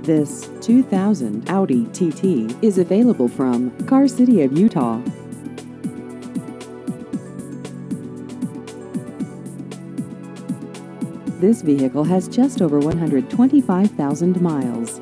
This 2000 Audi TT is available from Car City of Utah. This vehicle has just over 125,000 miles.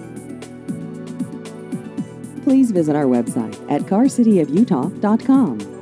Please visit our website at carcityofutah.com.